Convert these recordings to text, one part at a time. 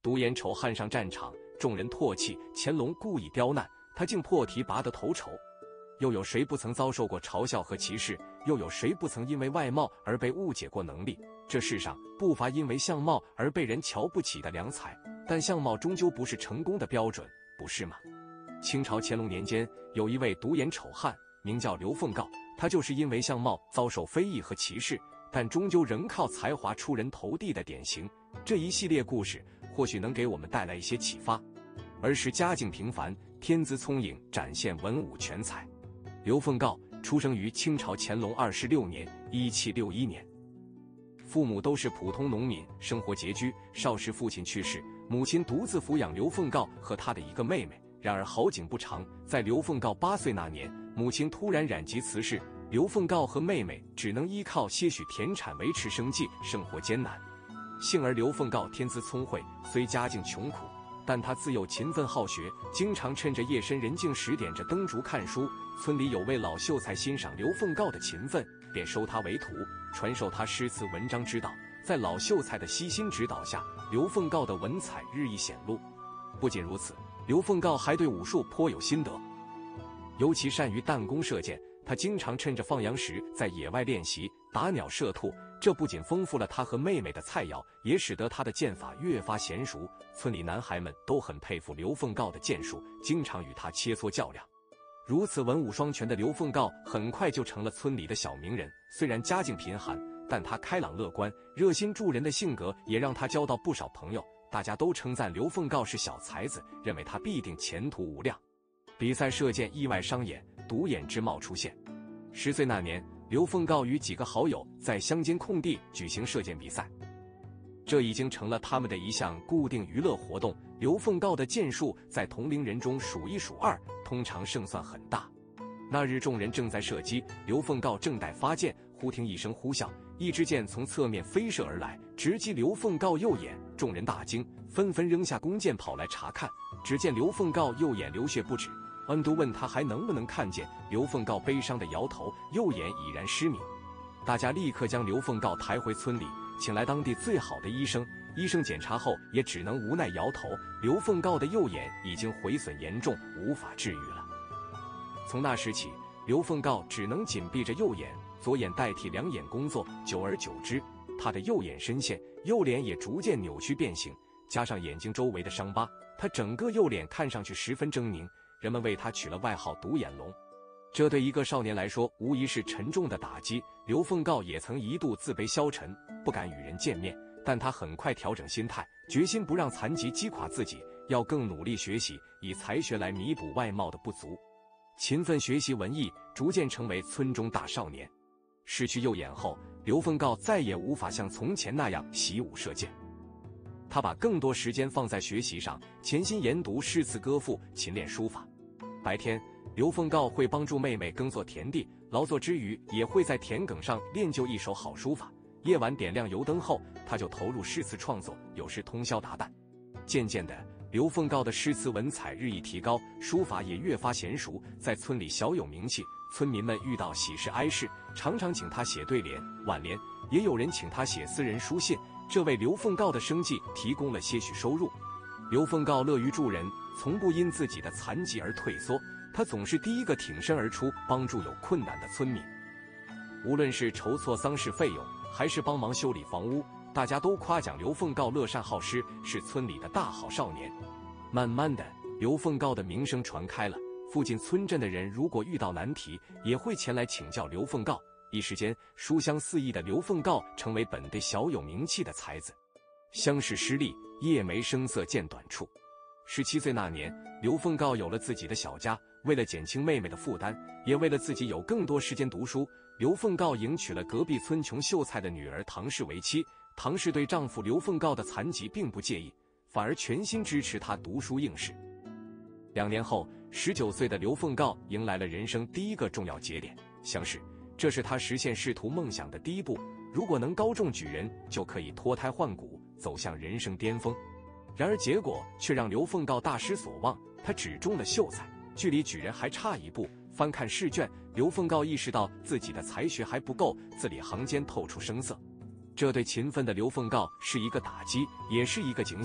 独眼丑汉上战场，众人唾弃，乾隆故意刁难，他竟破题拔得头筹。又有谁不曾遭受过嘲笑和歧视？又有谁不曾因为外貌而被误解过能力？这世上不乏因为相貌而被人瞧不起的良才，但相貌终究不是成功的标准，不是吗？清朝乾隆年间，有一位独眼丑汉，名叫刘凤诰，他就是因为相貌遭受非议和歧视，但终究仍靠才华出人头地的典型。这一系列故事或许能给我们带来一些启发。儿时家境平凡，天资聪颖，展现文武全才。刘凤诰出生于清朝乾隆26年1761年，父母都是普通农民，生活拮据。少时父亲去世，母亲独自抚养刘凤诰和他的一个妹妹。然而好景不长，在刘凤诰8岁那年，母亲突然染疾辞世，刘凤诰和妹妹只能依靠些许田产维持生计，生活艰难。幸而刘凤诰天资聪慧，虽家境穷苦，但他自幼勤奋好学，经常趁着夜深人静时点着灯烛看书。村里有位老秀才欣赏刘凤诰的勤奋，便收他为徒，传授他诗词文章之道。在老秀才的悉心指导下，刘凤诰的文采日益显露。不仅如此，刘凤诰还对武术颇有心得，尤其善于弹弓射箭。他经常趁着放羊时在野外练习打鸟射兔，这不仅丰富了他和妹妹的菜肴，也使得他的剑法越发娴熟。村里男孩们都很佩服刘凤诰的剑术，经常与他切磋较量。如此文武双全的刘凤诰很快就成了村里的小名人。虽然家境贫寒，但他开朗乐观、热心助人的性格也让他交到不少朋友。大家都称赞刘凤诰是小才子，认为他必定前途无量。比赛射箭意外伤眼，独眼之貌出现。10岁那年，刘凤诰与几个好友在乡间空地举行射箭比赛，这已经成了他们的一项固定娱乐活动。刘凤诰的箭术在同龄人中数一数二，通常胜算很大。那日众人正在射击，刘凤诰正待发箭，忽听一声呼啸，一支箭从侧面飞射而来，直击刘凤诰右眼。众人大惊，纷纷扔下弓箭跑来查看。只见刘凤诰右眼流血不止，恩都问他还能不能看见，刘凤诰悲伤地摇头，右眼已然失明。大家立刻将刘凤诰抬回村里，请来当地最好的医生。医生检查后也只能无奈摇头，刘凤诰的右眼已经毁损严重，无法治愈了。从那时起，刘凤诰只能紧闭着右眼，左眼代替两眼工作。久而久之，他的右眼深陷，右脸也逐渐扭曲变形，加上眼睛周围的伤疤，他整个右脸看上去十分狰狞。人们为他取了外号独眼龙。这对一个少年来说无疑是沉重的打击。刘凤诰也曾一度自卑消沉，不敢与人见面，但他很快调整心态，决心不让残疾击垮自己，要更努力学习，以才学来弥补外貌的不足。勤奋学习文艺，逐渐成为村中大少年。失去右眼后，刘凤诰再也无法像从前那样习武射箭，他把更多时间放在学习上，潜心研读诗词歌赋，勤练书法。白天，刘凤诰会帮助妹妹耕作田地，劳作之余也会在田埂上练就一手好书法。夜晚点亮油灯后，他就投入诗词创作，有时通宵达旦。渐渐的，刘凤诰的诗词文采日益提高，书法也越发娴熟，在村里小有名气。村民们遇到喜事哀事，常常请他写对联、挽联，也有人请他写私人书信，这为刘凤诰的生计提供了些许收入。刘凤诰乐于助人，从不因自己的残疾而退缩，他总是第一个挺身而出，帮助有困难的村民。无论是筹措丧事费用，还是帮忙修理房屋，大家都夸奖刘凤诰乐善好施，是村里的大好少年。慢慢的，刘凤诰的名声传开了，附近村镇的人如果遇到难题，也会前来请教刘凤诰。一时间，书香四溢的刘凤诰成为本地小有名气的才子。乡试失利，夜没声色见短处。17岁那年，刘凤诰有了自己的小家。为了减轻妹妹的负担，也为了自己有更多时间读书，刘凤诰迎娶了隔壁村穷秀才的女儿唐氏为妻。唐氏对丈夫刘凤诰的残疾并不介意，反而全心支持他读书应试。2年后，19岁的刘凤诰迎来了人生第一个重要节点——乡试。这是他实现仕途梦想的第一步。如果能高中举人，就可以脱胎换骨，走向人生巅峰。然而结果却让刘凤诰大失所望，他只中了秀才，距离举人还差一步。翻看试卷，刘凤诰意识到自己的才学还不够，字里行间透出生涩。这对勤奋的刘凤诰是一个打击，也是一个警醒。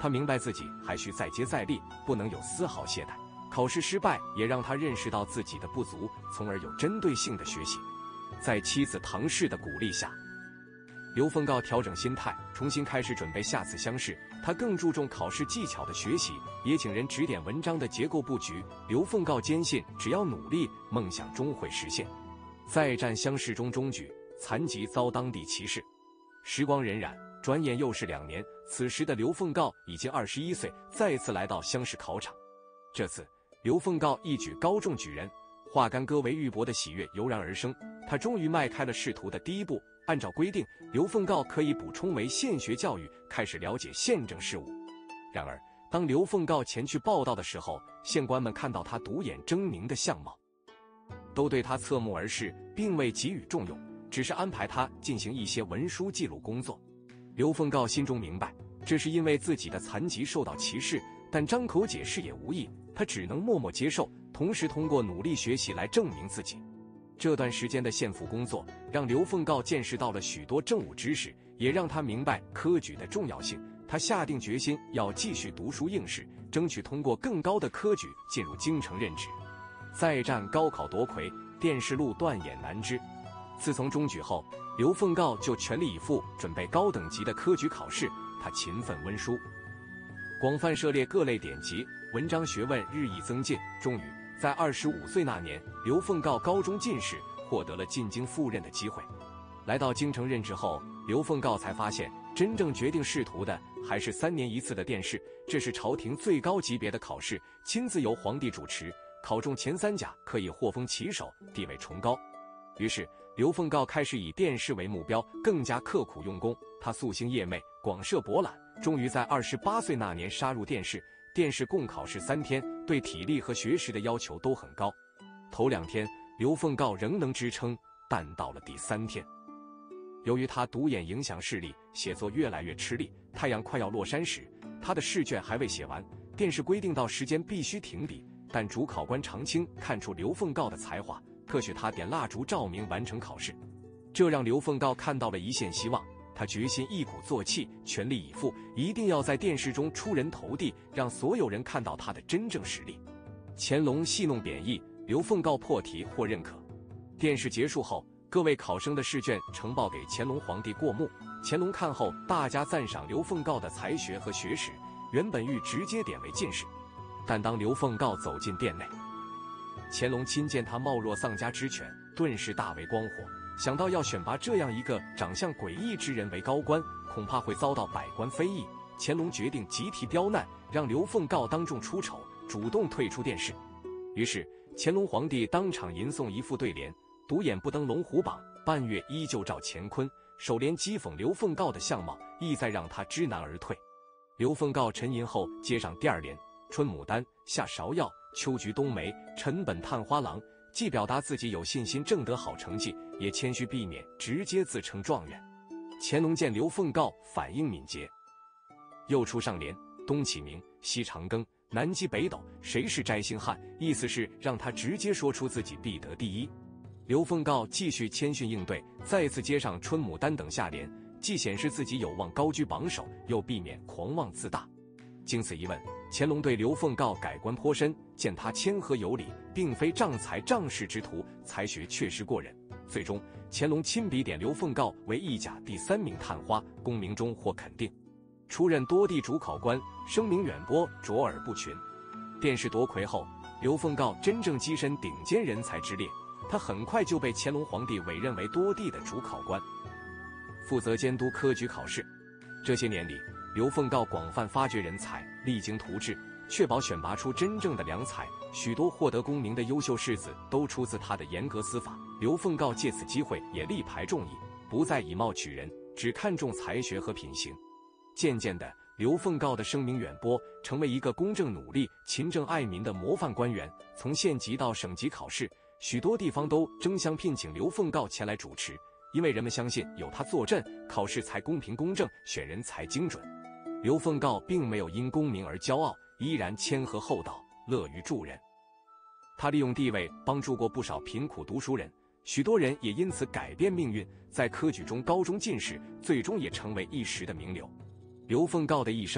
他明白自己还需再接再厉，不能有丝毫懈怠。考试失败也让他认识到自己的不足，从而有针对性的学习。在妻子唐氏的鼓励下，刘凤诰调整心态，重新开始准备下次乡试。他更注重考试技巧的学习，也请人指点文章的结构布局。刘凤诰坚信，只要努力，梦想终会实现。再战乡试中中举，残疾遭当地歧视。时光荏苒，转眼又是2年。此时的刘凤诰已经21岁，再次来到乡试考场。这次，刘凤诰一举高中举人，化干戈为玉帛的喜悦油然而生。他终于迈开了仕途的第一步。按照规定，刘凤诰可以补充为县学教育，开始了解县政事务。然而，当刘凤诰前去报到的时候，县官们看到他独眼狰狞的相貌，都对他侧目而视，并未给予重用，只是安排他进行一些文书记录工作。刘凤诰心中明白，这是因为自己的残疾受到歧视，但张口解释也无益，他只能默默接受，同时通过努力学习来证明自己。这段时间的县府工作让刘凤诰见识到了许多政务知识，也让他明白科举的重要性。他下定决心要继续读书应试，争取通过更高的科举进入京城任职。再战高考夺魁，殿试路断眼难支。自从中举后，刘凤诰就全力以赴准备高等级的科举考试。他勤奋温书，广泛涉猎各类典籍，文章学问日益增进。终于在25岁那年，刘凤诰高中进士，获得了进京赴任的机会。来到京城任职后，刘凤诰才发现，真正决定仕途的还是3年1次的殿试。这是朝廷最高级别的考试，亲自由皇帝主持，考中前3甲可以获封旗手，地位崇高。于是刘凤诰开始以殿试为目标，更加刻苦用功。他夙兴夜寐，广设博览，终于在28岁那年杀入殿试。殿试共考试3天，对体力和学识的要求都很高。头2天，刘凤诰仍能支撑，但到了第3天，由于他独眼影响视力，写作越来越吃力。太阳快要落山时，他的试卷还未写完。殿试规定到时间必须停笔，但主考官常青看出刘凤诰的才华，特许他点蜡烛照明完成考试。这让刘凤诰看到了一线希望。他决心一鼓作气，全力以赴，一定要在殿试中出人头地，让所有人看到他的真正实力。乾隆戏弄贬义，刘凤诰破题获认可。殿试结束后，各位考生的试卷呈报给乾隆皇帝过目。乾隆看后，大加赞赏刘凤诰的才学和学识，原本欲直接点为进士，但当刘凤诰走进殿内，乾隆亲见他貌若丧家之犬，顿时大为光火。想到要选拔这样一个长相诡异之人为高官，恐怕会遭到百官非议。乾隆决定集体刁难，让刘凤诰当众出丑，主动退出殿试。于是乾隆皇帝当场吟诵一副对联：独眼不登龙虎榜，半月依旧照乾坤。首联讥讽刘凤诰的相貌，意在让他知难而退。刘凤诰沉吟后接上第2联：春牡丹，夏芍药，秋菊冬梅，晨本探花郎。既表达自己有信心挣得好成绩，也谦虚避免直接自称状元。乾隆见刘凤诰反应敏捷，又出上联：东启明，西长庚，南击北斗，谁是摘星汉？意思是让他直接说出自己必得第一。刘凤诰继续谦逊应对，再次接上春牡丹等下联，既显示自己有望高居榜首，又避免狂妄自大。经此一问，乾隆对刘凤诰改观颇深，见他谦和有礼，并非仗才仗势之徒，才学确实过人。最终，乾隆亲笔点刘凤诰为一甲第3名探花，功名中获肯定。出任多地主考官，声名远播，卓尔不群。殿试夺魁后，刘凤诰真正跻身顶尖人才之列。他很快就被乾隆皇帝委任为多地的主考官，负责监督科举考试。这些年里，刘凤诰广泛发掘人才，励精图治，确保选拔出真正的良才。许多获得功名的优秀士子都出自他的严格司法。刘凤诰借此机会也力排众议，不再以貌取人，只看重才学和品行。渐渐的，刘凤诰的声名远播，成为一个公正努力、勤政爱民的模范官员。从县级到省级考试，许多地方都争相聘请刘凤诰前来主持，因为人们相信有他坐镇，考试才公平公正，选人才精准。刘凤诰并没有因功名而骄傲，依然谦和厚道，乐于助人。他利用地位帮助过不少贫苦读书人，许多人也因此改变命运，在科举中高中进士，最终也成为一时的名流。刘凤诰的一生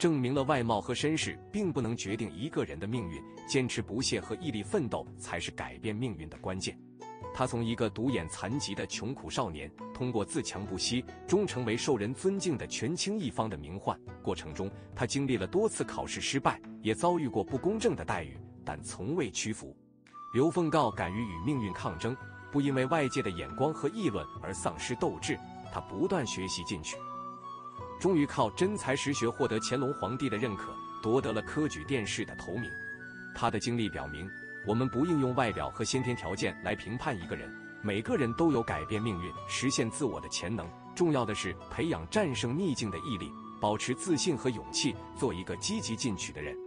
证明了外貌和身世并不能决定一个人的命运，坚持不懈和毅力奋斗才是改变命运的关键。他从一个独眼残疾的穷苦少年，通过自强不息，终成为受人尊敬的权倾一方的名宦。过程中，他经历了多次考试失败，也遭遇过不公正的待遇，但从未屈服。刘凤告敢于与命运抗争，不因为外界的眼光和议论而丧失斗志，他不断学习进取，终于靠真才实学获得乾隆皇帝的认可，夺得了科举殿试的头名。他的经历表明，我们不应用外表和先天条件来评判一个人，每个人都有改变命运、实现自我的潜能。重要的是培养战胜逆境的毅力，保持自信和勇气，做一个积极进取的人。